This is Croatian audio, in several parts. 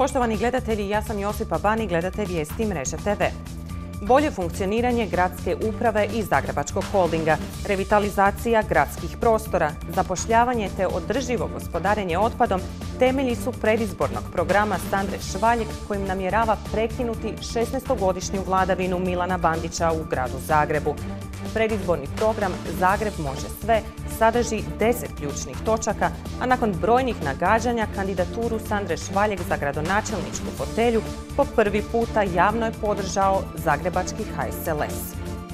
Poštovani gledatelji, ja sam Josipa Bani, gledate vijesti Mreže TV. Bolje funkcioniranje gradske uprave i Zagrebačkog holdinga, revitalizacija gradskih prostora, zapošljavanje te održivo gospodarenje otpadom temelji su predizbornog programa Sandre Švaljeg kojim namjerava prekinuti 16-godišnju vladavinu Milana Bandića u gradu Zagrebu. Predizborni program Zagreb može sve sadrži 10 ključnih točaka, a nakon brojnih nagađanja kandidaturu Sandre Švaljeg za gradonačelničku fotelju po prvi puta javno je podržao zagrebački HSLS.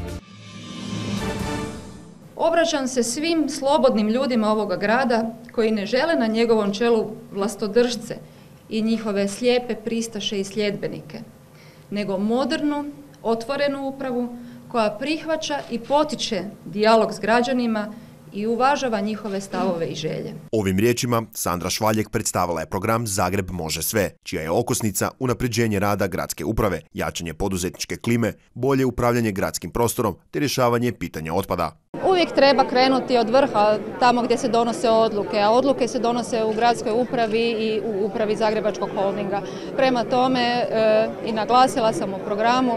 Obraćam se svim slobodnim ljudima ovoga grada koji ne žele na njegovom čelu vlastodržce i njihove slijepe pristaše i sljedbenike, nego modernu, otvorenu upravu koja prihvaća i potiče dijalog s građanima i uvažava njihove stavove i želje. Ovim riječima Sandra Švaljeg predstavila je program Zagreb može sve, čija je okosnica unapređenje rada gradske uprave, jačanje poduzetničke klime, bolje upravljanje gradskim prostorom te rješavanje pitanja otpada. Uvijek treba krenuti od vrha, tamo gdje se donose odluke, a odluke se donose u gradskoj upravi i u upravi Zagrebačkog holdinga. Prema tome, i naglasila sam u programu,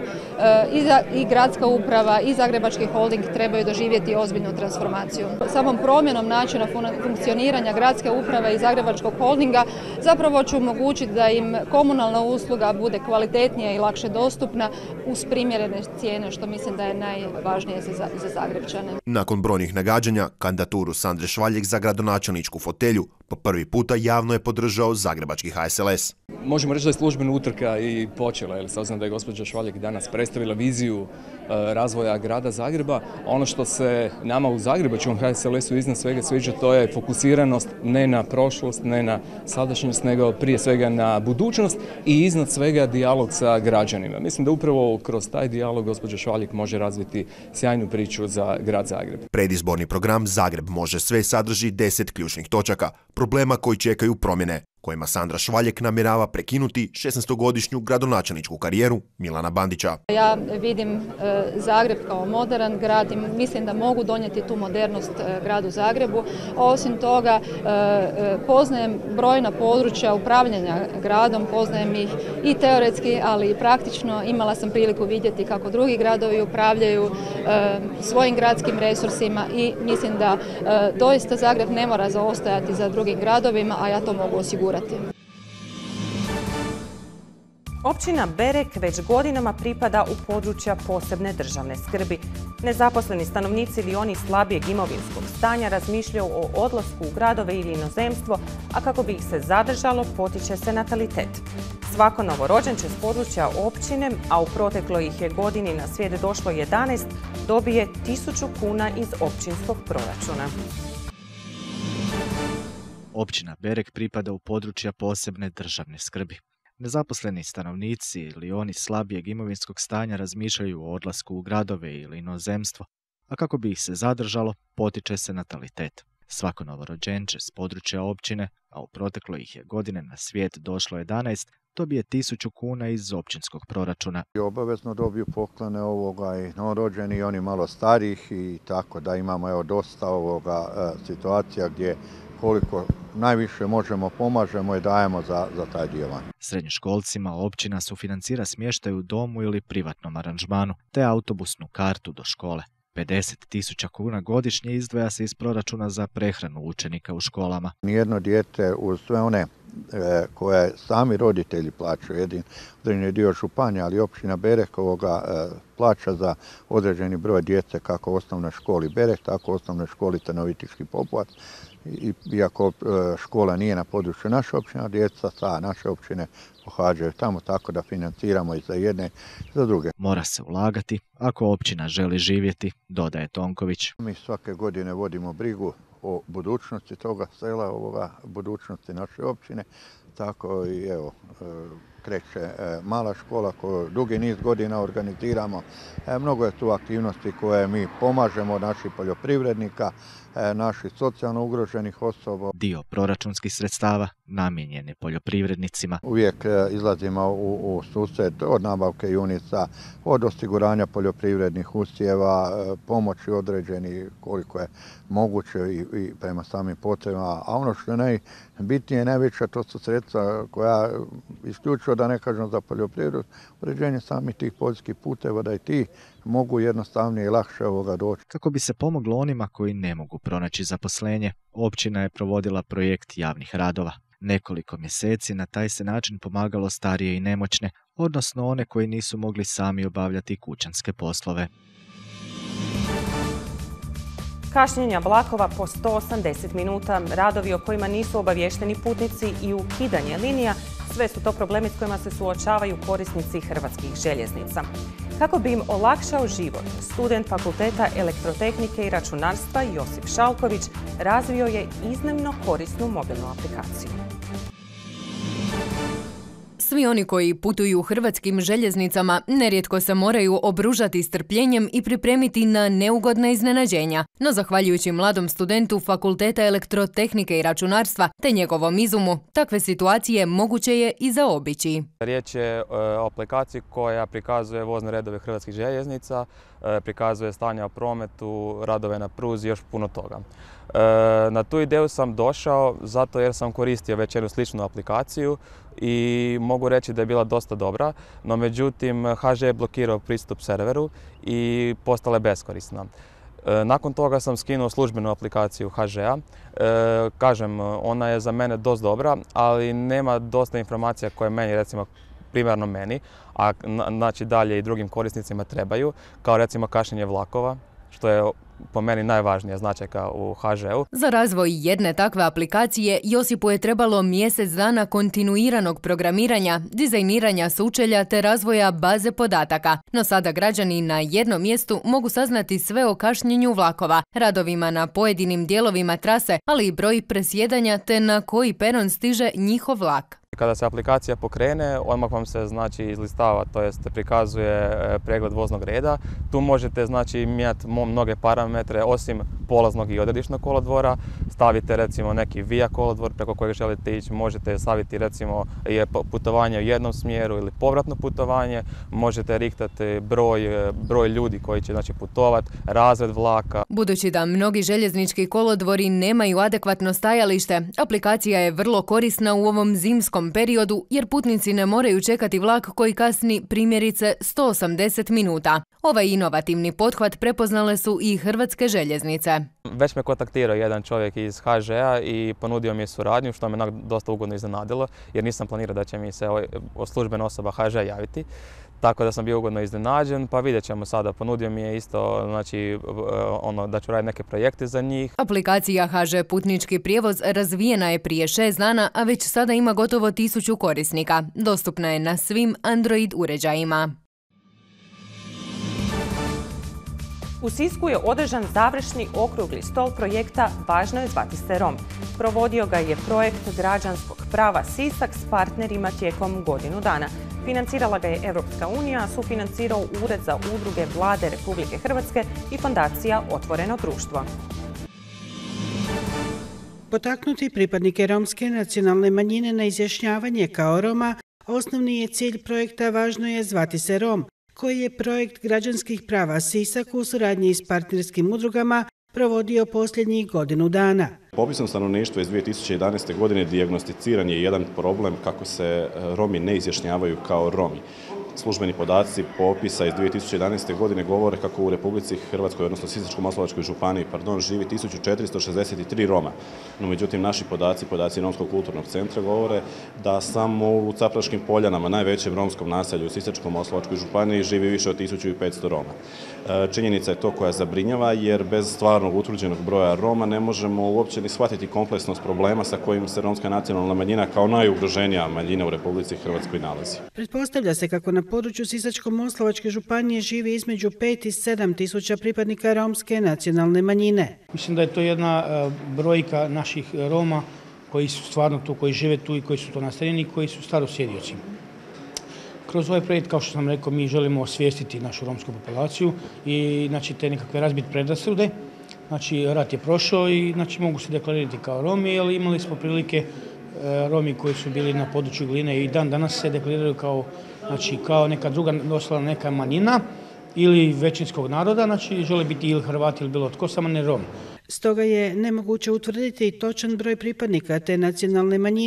i gradska uprava i Zagrebački holding trebaju doživjeti ozbiljnu transformaciju. Samom promjenom načina funkcioniranja gradske uprave i Zagrebačkog holdinga zapravo će omogućiti da im komunalna usluga bude kvalitetnija i lakše dostupna uz primjerene cijene, što mislim da je najvažnije za Zagrebčane. Nakon brojnih nagađanja, kandidaturu Sandre Švaljeg za gradonačelničku fotelju po prvi puta javno je podržao zagrebački HSLS. Možemo reći da je službena utrka i počela, s obzirom da je gospođa Švaljeg danas predstavila viziju razvoja grada Zagreba. Ono što se nama u zagrebačkom HSLS-u iznad svega sviđa, to je fokusiranost ne na prošlost, ne na sadašnjost, nego prije svega na budućnost i iznad svega dijalog sa građanima. Mislim da upravo kroz taj dijalog gospođa Švaljeg može razviti sjajnu priču za grad Zagreb. Predizborni program Zagreb može sve sadrži 10 ključnih točaka, problema koji čekaju promjene, kojima Sandra Švaljeg namjerava prekinuti 16-godišnju gradonačelničku karijeru Milana Bandića. Ja vidim Zagreb kao moderan grad i mislim da mogu donijeti tu modernost gradu Zagrebu. Osim toga, poznajem brojna područja upravljanja gradom, poznajem ih i teoretski, ali i praktično. Imala sam priliku vidjeti kako drugi gradovi upravljaju svojim gradskim resursima i mislim da doista Zagreb ne mora zaostajati za drugim gradovima, a ja to mogu osigurati. Općina Berek već godinama pripada u područja posebne državne skrbi. Nezaposleni stanovnici ili oni slabijeg imovinskog stanja razmišljaju o odlasku u gradove ili inozemstvo, a kako bi ih se zadržalo, potiče se natalitet. Svako novorođenče s područja općine, a u protekloj ih je godini na svijet došlo 11, dobije 1000 kuna iz općinskog proračuna. Općina Berek pripada u područja posebne državne skrbi. Nezaposleni stanovnici ili oni slabijeg imovinskog stanja razmišljaju o odlasku u gradove ili inozemstvo, a kako bi ih se zadržalo, potiče se natalitet. Svako novorođenče s područja općine, a u protekloj ih je godine na svijet došlo 11, dobije 1000 kuna iz općinskog proračuna. Obavezno dobiju poklone i novorođeni i oni malo starijih i tako da imamo dosta situacija gdje koliko najviše možemo, pomažemo i dajemo za taj dio van. Srednjoškolcima općina sufinancira smještaj u domu ili privatnom aranžmanu, te autobusnu kartu do škole. 50.000 kuna godišnje izdvaja se iz proračuna za prehranu učenika u školama. Nijedno dijete uz sve one koje sami roditelji plaćaju, određeni dio županija, ali općina Berek plaća za određeni broj djece kako u osnovnoj školi Berek, tako u osnovnoj školi Tenovitički Popovac. Iako škola nije na području naše općine, djeca sa naše općine pohađaju tamo, tako da financiramo i za jedne i za druge. Mora se ulagati ako općina želi živjeti, dodaje Tonković. Mi svake godine vodimo brigu o budućnosti toga sela, budućnosti naše općine, tako i kreće mala škola koju dugi niz godina organiziramo. Mnogo je tu aktivnosti koje mi pomažemo naših poljoprivrednika, naših socijalno ugroženih osoba. Dio proračunskih sredstava namijenjen je poljoprivrednicima. Uvijek izlazimo u susret od nabavke junica, od osiguranja poljoprivrednih usjeva, pomoći određeni koliko je moguće i prema samim potrebama. A ono što je najbitnije i najveće, to su sredstva dionica koja isključivo, da ne kažem za poljoprivredu, uređenje samih tih poljskih puteva, da i ti mogu jednostavnije i lakše doći. Kako bi se pomoglo onima koji ne mogu pronaći zaposlenje, općina je provodila projekt javnih radova. Nekoliko mjeseci na taj se način pomagalo starije i nemoćne, odnosno one koji nisu mogli sami obavljati kućanske poslove. Kašnjenja vlakova po 180 minuta, radovi o kojima nisu obavješteni putnici i ukidanje linija, sve su to problemi s kojima se suočavaju korisnici hrvatskih željeznica. Kako bi im olakšao život, student Fakulteta elektrotehnike i računarstva Josip Šalković razvio je iznimno korisnu mobilnu aplikaciju. Svi oni koji putuju hrvatskim željeznicama nerijetko se moraju obružati strpljenjem i pripremiti na neugodna iznenađenja. No zahvaljujući mladom studentu Fakulteta elektrotehnike i računarstva te njegovom izumu, takve situacije moguće je i zaobići. Riječ je o aplikaciji koja prikazuje vozne redove hrvatskih željeznica, prikazuje stanje u prometu, radove na pruzi i još puno toga. Na tu ideju sam došao zato jer sam koristio već jednu sličnu aplikaciju i mogu reći da je bila dosta dobra, no međutim HŽ je blokirao pristup serveru i postala je beskorisna. Nakon toga sam skinuo službenu aplikaciju HŽ-a. Kažem, ona je za mene dosta dobra, ali nema dosta informacija koje meni, recimo primarno meni, a znači dalje i drugim korisnicima trebaju, kao recimo kašnjenje vlakova, što je po meni najvažnija značajka u HŽ-u. Za razvoj jedne takve aplikacije Josipu je trebalo mjesec dana kontinuiranog programiranja, dizajniranja sučelja te razvoja baze podataka. No sada građani na jednom mjestu mogu saznati sve o kašnjenju vlakova, radovima na pojedinim dijelovima trase, ali i broj presjedanja te na koji peron stiže njihov vlak. Kada se aplikacija pokrene, odmah vam se izlistava, to jest prikazuje pregled voznog reda. Tu možete mijenjati mnoge parametre osim polaznog i odredišnog kolodvora. Stavite recimo neki via kolodvor preko kojeg želite ići, možete staviti recimo putovanje u jednom smjeru ili povratno putovanje, možete riktati broj ljudi koji će putovati, razred vlaka. Budući da mnogi željeznički kolodvori nemaju adekvatno stajalište, aplikacija je vrlo korisna u ovom zimskom periodu jer putnici ne moraju čekati vlak koji kasni primjerice 180 minuta. Ovaj inovativni pothvat prepoznale su i hrvatske željeznice. Već me kontaktirao jedan čovjek iz HŽ-a i ponudio mi je suradnju, što me dosta ugodno iznenadilo jer nisam planirao da će mi se službena osoba HŽ javiti. Tako da sam bio ugodno iznenađen, pa vidjet ćemo sada. Ponudio mi je isto da ću raditi neke projekte za njih. Aplikacija HŽ Putnički prijevoz razvijena je prije 6 dana, a već sada ima gotovo 1000 korisnika. Dostupna je na svim Android uređajima. U Sisku je održan završni okrugli stol projekta Važno je zvati se Rom. Provodio ga je projekt građanskog prava Sisak s partnerima tijekom godinu dana. Financirala ga je Europska unija, a sufinancirao Ured za udruge Vlade Republike Hrvatske i fondacija Otvoreno društvo. Potaknuti pripadnike romske nacionalne manjine na izjašnjavanje kao Roma, osnovni je cilj projekta Važno je zvati se Rom, koji je projekt građanskih prava Sisak u suradnji s partnerskim udrugama provodio posljednjih godinu dana. Popisom stanovništva iz 2011. godine dijagnosticiran je jedan problem kako se Romi ne izjašnjavaju kao Romi. Službeni podaci popisa iz 2011. godine govore kako u Republici Hrvatskoj, odnosno Sisačko-moslavačkoj županiji, živi 1463 Roma. No, međutim, naši podaci Romskog kulturnog centra govore da samo u Capraškim Poljanama, najvećem romskom naselju u Sisačko-moslavačkoj županiji, živi više od 1500 Roma. Činjenica je to koja zabrinjava jer bez stvarnog utvrđenog broja Roma ne možemo uopće ni shvatiti kompleksnost problema sa kojim se romska nacionalna manjina kao najugroženija manjina u Republici Hrvatskoj nalazi. Pretpostavlja se kako na području Sisačko-moslavačke županije živi između 5 i 7 tisuća pripadnika romske nacionalne manjine. Mislim da je to jedna brojka naših Roma koji su stvarno tu, koji žive tu i koji su to nastanjeni i koji su starosjedioci. Kroz ovaj projekt, kao što sam rekao, mi želimo osvijestiti našu romsku populaciju i te nekakve razbiti predrasude. Rat je prošao i mogu se deklarirati kao Romi, ali imali smo prilike Romi koji su bili na području Gline i dan danas se deklariraju kao neka druga, doslovno neka manjina ili većinskog naroda, žele biti ili Hrvati ili bilo tko, samo ne Rom. Stoga je nemoguće utvrditi točan broj pripadnika te nacionalne manjine,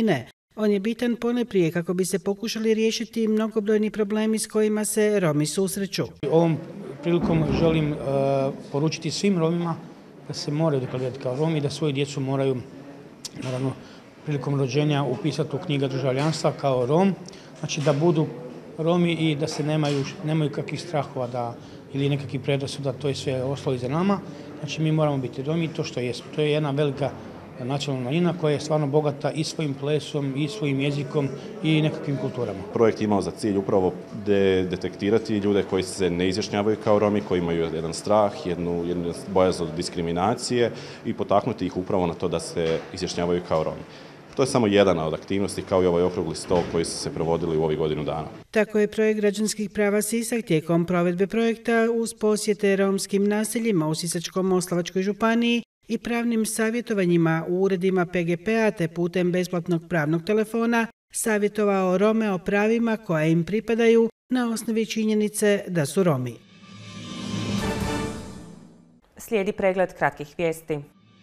On je bitan ponajprije kako bi se pokušali riješiti mnogobrojni problemi s kojima se Romi susreću. Ovom prilikom želim poručiti svim Romima da se moraju deklarirati kao Romi i da svoju djecu moraju, naravno, prilikom rođenja upisati u knjigu državljanstva kao Rom, znači da budu Romi i da se nemaju kakvih strahova ili nekakvih predrasuda, to je sve ostalo iza nama. Znači mi moramo biti Romi to što jesmo. To je jedna velika nacionalna manjina koja je stvarno bogata i svojim plesom, i svojim jezikom i nekakvim kulturama. Projekt je imao za cilj upravo detektirati ljude koji se ne izjašnjavaju kao Romi, koji imaju jedan strah, jednu bojaznost od diskriminacije i potaknuti ih upravo na to da se izjašnjavaju kao Romi. To je samo jedna od aktivnosti, kao i ovaj okrugli stol koji su se provodili u ovih godinu dana. Tako je projekt građanskih prava Sisak tijekom provedbe projekta uz posjete romskim naseljima u Sisačko-moslavačkoj županiji i pravnim savjetovanjima u uredima PGP-a te putem besplatnog pravnog telefona savjetovao Rome o pravima koja im pripadaju na osnovi činjenice da su Romi. Slijedi pregled kratkih vijesti.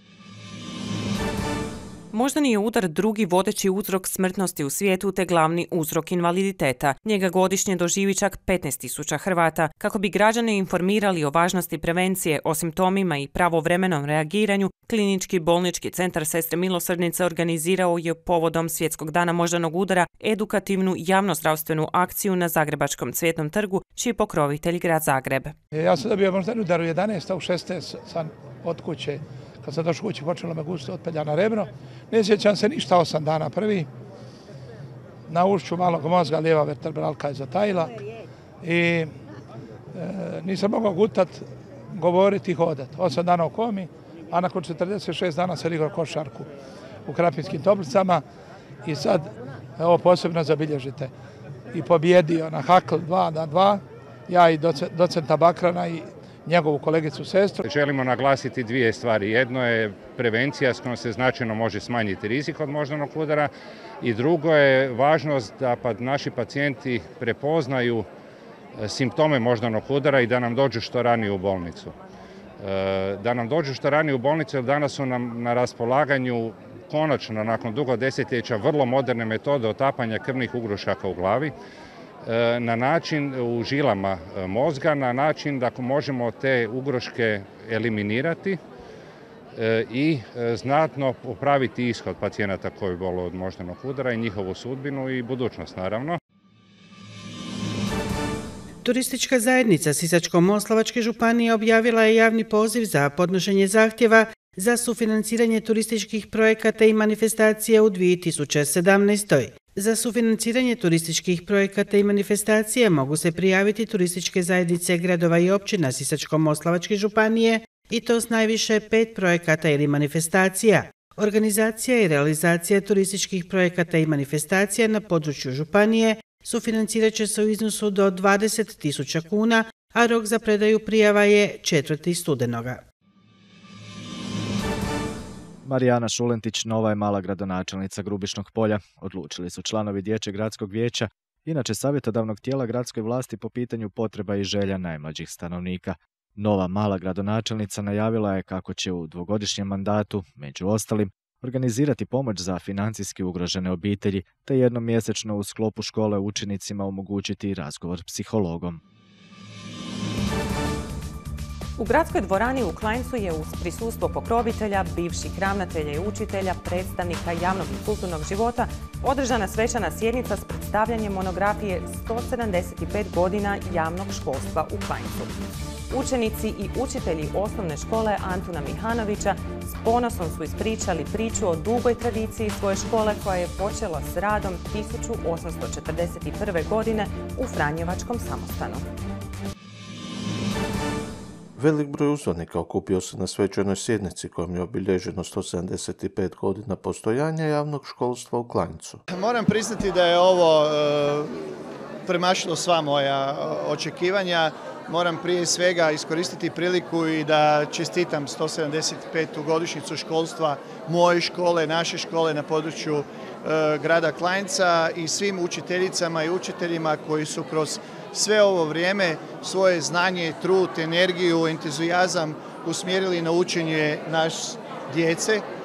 Moždani je udar drugi vodeći uzrok smrtnosti u svijetu te glavni uzrok invaliditeta. Njega godišnje doživi čak 15.000 Hrvata. Kako bi građane informirali o važnosti prevencije, o simptomima i pravovremenom reagiranju, Klinički bolnički centar Sestre milosrdnice organizirao je povodom Svjetskog dana moždanog udara edukativnu javnozdravstvenu akciju na Zagrebačkom Cvjetnom trgu, čiji pokrovitelj grad Zagreb. Ja sam dobio moždani udar u 11, a u 16 sam od kuće. Kad sam došao kući, počelo me gusto otpelja na rebro. Ne sjećam se ništa 8 dana prvi. Na ušću malog mozga lijeva vertebralka je zatajila i nisam mogao gutat, govoriti i hodat. 8 dana u komi, a nakon 46 dana sam igrao košarku u Krapinskim Toplicama i sad, ovo posebno zabilježite, i pobjedio na hakl 2-2, ja i docenta Bakrana i njegovu kolegicu sestru. Želimo naglasiti dvije stvari. Jedno je prevencija s kojom se značajno može smanjiti rizik od moždanog udara i drugo je važnost da naši pacijenti prepoznaju simptome moždanog udara i da nam dođu što ranije u bolnicu. Da nam dođu što ranije u bolnicu jer danas su nam na raspolaganju konačno nakon dugo desetljeća vrlo moderne metode otapanja krvnih ugrušaka u glavi na način u žilama mozga, na način da možemo te ugroške eliminirati i znatno popraviti ishod pacijenata koji boluju od moždanog udara i njihovu sudbinu i budućnost naravno. Turistička zajednica Sisačko-moslavačke županije objavila je javni poziv za podnošenje zahtjeva za sufinanciranje turističkih projekata i manifestacija u 2017. Za sufinanciranje turističkih projekata i manifestacija mogu se prijaviti turističke zajednice gradova i općina Sisačko-moslavačke županije i to s najviše 5 projekata ili manifestacija. Organizacija i realizacija turističkih projekata i manifestacija na području županije sufinancirat će se u iznosu do 20.000 kuna, a rok za predaju prijava je 4. studenoga. Marijana Šulentić nova je mala gradonačelnica Grubišnog Polja, odlučili su članovi Dječjeg gradskog vijeća, inače savjetodavnog tijela gradskoj vlasti po pitanju potreba i želja najmlađih stanovnika. Nova mala gradonačelnica najavila je kako će u dvogodišnjem mandatu, među ostalim, organizirati pomoć za financijski ugrožene obitelji, te jednom mjesečno u sklopu škole učenicima omogućiti razgovor s psihologom. U gradskoj dvorani u Klajncu je uz prisustvo pokrovitelja, bivših ravnatelja i učitelja, predstavnika javnog i kulturnog života održana svečana sjednica s predstavljanjem monografije 175 godina javnog školstva u Klajncu. Učenici i učitelji osnovne škole Antuna Mihanovića s ponosom su ispričali priču o dugoj tradiciji svoje škole koja je počela s radom 1841. godine u Franjevačkom samostanu. Velik broj uzvanika okupio se na svečanoj sjednici kojom je obilježeno 175 godina postojanja javnog školstva u Klajncu. Moram priznati da je ovo premašilo sva moja očekivanja. Moram prije svega iskoristiti priliku i da čestitam 175. godišnjicu školstva moje škole, naše škole na području grada Klajnca i svim učiteljicama i učiteljima koji su kroz sve ovo vrijeme svoje znanje, trud, energiju, entuzijazam usmjerili na učenje naše djece.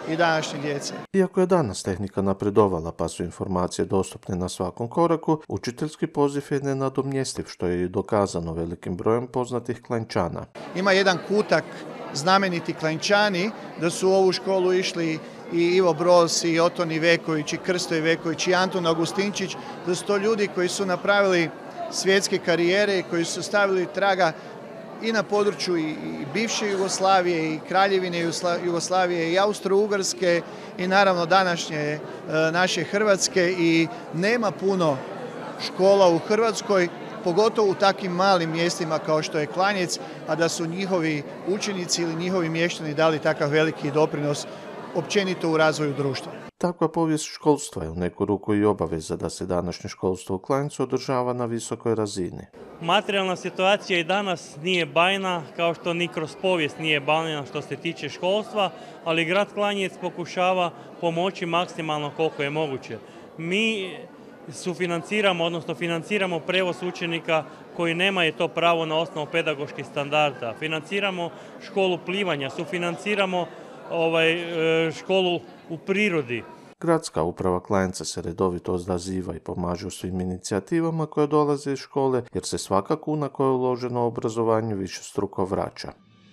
i današnje djece. Iako je danas tehnika napredovala pa su informacije dostupne na svakom koraku, učiteljski poziv je nenadomjestiv, što je i dokazano velikim brojem poznatih Klanjčana. Ima jedan kutak znameniti Klanjčani, da su u ovu školu išli i Ivo Broz, i Oton Iveković, i Krsto Iveković, i Antun Augustinčić, da su to ljudi koji su napravili svjetske karijere i koji su stavili traga i na području i bivše Jugoslavije, i Kraljevine Jugoslavije, i Austro-Ugarske, i naravno današnje naše Hrvatske. I nema puno škola u Hrvatskoj, pogotovo u takvim malim mjestima kao što je Klanjec, a da su njihovi učenici ili njihovi mještani dali takav veliki doprinos općenito u razvoju društva. Takva povijest školstva je u neku ruku i obaveza da se današnje školstvo u Klanjcu održava na visokoj razini. Materijalna situacija i danas nije bajna, kao što ni kroz povijest nije bajna što se tiče školstva, ali grad Klanjec pokušava pomoći maksimalno koliko je moguće. Mi sufinanciramo, odnosno financiramo prevoz učenika koji nemaju to pravo na osnovu pedagoških standarda. Financiramo školu plivanja, sufinanciramo školu u prirodi. Gradska uprava Klanjca se redovito odaziva i pomaže u svim inicijativama koje dolaze iz škole, jer se svaka kuna koja je uložena u obrazovanju višestruko vraća.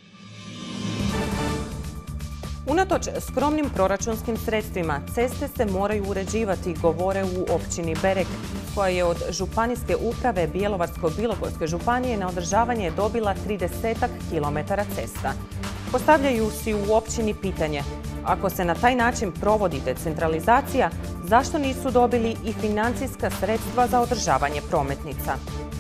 Unatoč skromnim proračunskim sredstvima, ceste se moraju uređivati, govore u općini Berek, koja je od Županijske uprave Bjelovarsko-bilogorske županije na održavanje dobila 30 kilometara cesta. Postavljaju si u općini pitanje, ako se na taj način provodi decentralizacija, zašto nisu dobili i financijska sredstva za održavanje prometnica?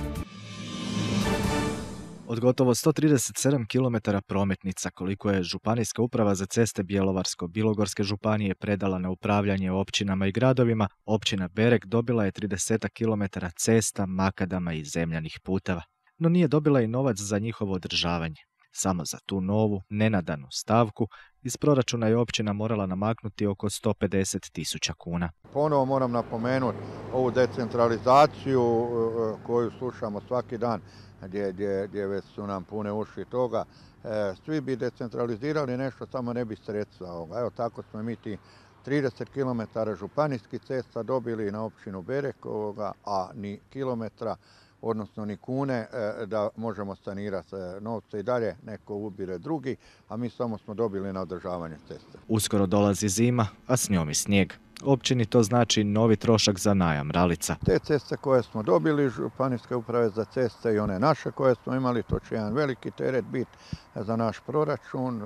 Od gotovo 137 km prometnica koliko je Županijska uprava za ceste Bjelovarsko-bilogorske županije predala na upravljanje općinama i gradovima, općina Berek dobila je 30 km cesta, makadama i zemljanih puteva. No nije dobila i novac za njihovo održavanje. Samo za tu novu, nenadanu stavku iz proračuna je općina morala namaknuti oko 150.000 kuna. Ponovo moram napomenuti ovu decentralizaciju koju slušamo svaki dan, gdje već su nam pune uši toga. Svi bi decentralizirali nešto, samo ne bi sredstva. Evo tako smo mi ti 30 km županijskih cesta dobili na općinu Berek, a ni kilometra, odnosno ni kune, da možemo sanirati novce i dalje, neko ubire drugi, a mi samo smo dobili na održavanje ceste. Uskoro dolazi zima, a s njom i snijeg. Općini to znači novi trošak za najam ralica. Te ceste koje smo dobili, Županijske uprave za ceste i one naše koje smo imali, to će jedan veliki teret biti za naš proračun,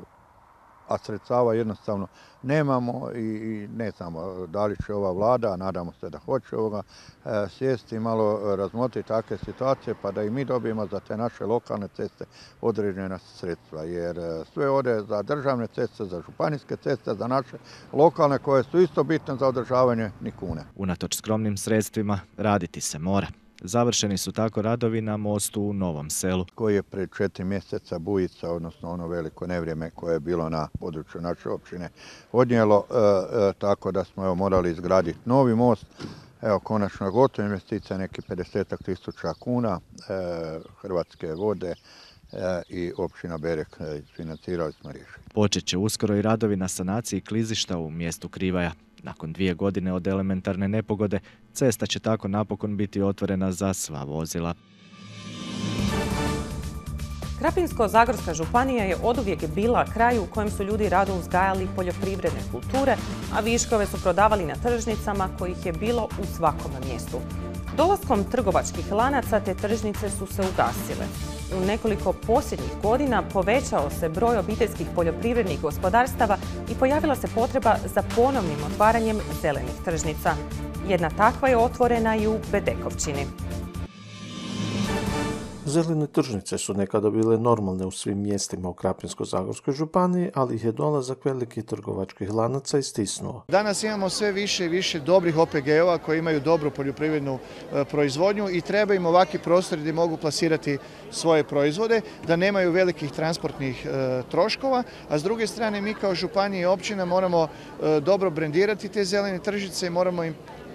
a sredstava jednostavno nemamo i ne znamo da li će ova vlada, nadamo se da hoće sjesti i malo razmotriti takve situacije pa da i mi dobijemo za te naše lokalne ceste određena sredstva. Jer sve ode za državne ceste, za županijske ceste, za naše lokalne koje su isto bitne za održavanje ni kune. Unatoč skromnim sredstvima raditi se mora. Završeni su tako radovi na mostu u Novom Selu. Koji je pred 4 mjeseca bujica, odnosno ono veliko nevrijeme koje je bilo na području naše općine odnijelo, tako da smo morali izgraditi novi most. Evo, konačno je gotova investicija, neki 50.000 kuna, Hrvatske vode i općina Berek financirali smo riješiti. Počet će uskoro i radovi na sanaciji klizišta u mjestu Krivaja. Nakon 2 godine od elementarne nepogode, cesta će tako napokon biti otvorena za sva vozila. Krapinsko-zagorska županija je oduvijek bila kraj u kojem su ljudi rado uzgajali poljoprivredne kulture, a viškove su prodavali na tržnicama kojih je bilo u svakom mjestu. Dolaskom trgovačkih lanaca te tržnice su se ugasile. U nekoliko posljednjih godina povećao se broj obiteljskih poljoprivrednih gospodarstava i pojavila se potreba za ponovnim otvaranjem zelenih tržnica. Jedna takva je otvorena i u Bedekovčini. Zelene tržnice su nekada bile normalne u svim mjestima u Krapinsko-zagorskoj županiji, ali ih je dolazak velikih trgovačkih lanaca istisnuo. Danas imamo sve više i više dobrih OPG-ova koji imaju dobru poljoprivrednu proizvodnju i treba im ovakvi prostori gdje mogu plasirati svoje proizvode, da nemaju velikih transportnih troškova, a s druge strane mi kao županija i općina moramo dobro brendirati te zelene tržnice i moramo im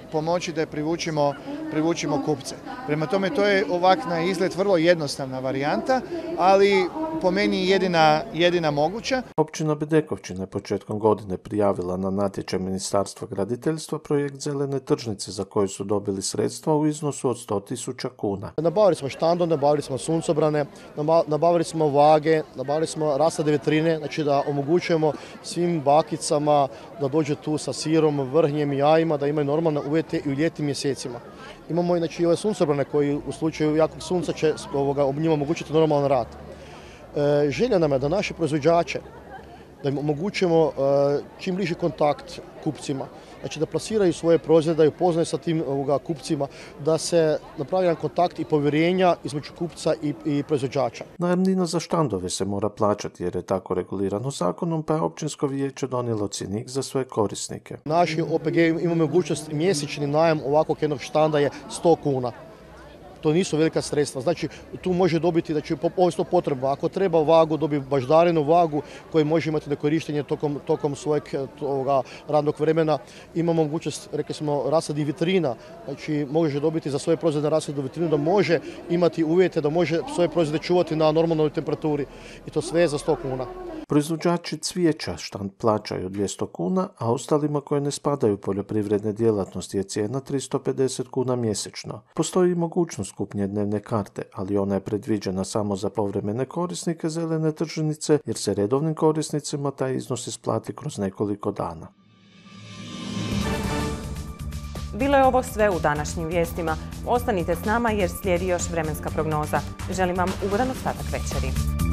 pomoći da privučimo kupce. Prema tome, to je ovak na izgled vrlo jednostavna varijanta, ali po meni jedina moguća. Općina Bedekovčina je početkom godine prijavila na natječaj Ministarstva graditeljstva projekt Zelene tržnice za koju su dobili sredstva u iznosu od 100.000 kuna. Nabavili smo štandove, nabavili smo suncobrane, nabavili smo vage, nabavili smo rasade vitrine, znači da omogućujemo svim bakicama da dođe tu sa sirom, vrhnjem i jajima, da imaju normalne uvjete i u ljetnim mjesecima. Imamo znači, i ove suncobrane koji u slučaju jakog sunca će njima omogućiti normalan rad. Želja nam je da naše proizvođače, da im omogućujemo čim bliži kontakt kupcima, znači da plasiraju svoje proizvode, da ih upoznaju sa tim kupcima, da se napravi jedan kontakt i povjerenja između kupca i proizvođača. Najamnina za štandove se mora plaćati jer je tako regulirano zakonom, pa je općinsko vijeće donijelo cjenik za sve korisnike. Naši OPG imaju mogućnost, mjesečni najam ovakvog jednog štanda je 100 kuna. To nisu velika sredstva. Znači, tu može dobiti, znači, ovisno potreba. Ako treba vagu, dobi baždarenu vagu koju može imati na korištenje tokom svojeg radnog vremena. Imamo mogućnost, rekli smo, rasadnih vitrina. Znači, može dobiti za svoje proizvode rasadnu vitrinu, da može imati uvjete, da može svoje proizvode čuvati na normalnoj temperaturi. I to sve za 100 kuna. Proizvođači cvijeća štand plaćaju 200 kuna, a ostalima koje ne spadaju u poljoprivredne djelatnosti je cijena 350 kuna mjesečno. Postoji i mogućnost kupnje dnevne karte, ali ona je predviđena samo za povremene korisnike zelene tržnice, jer se redovnim korisnicima taj iznos isplati kroz nekoliko dana. Bilo je ovo sve u današnjim vijestima. Ostanite s nama jer slijedi još vremenska prognoza. Želim vam ugodan ostatak večeri.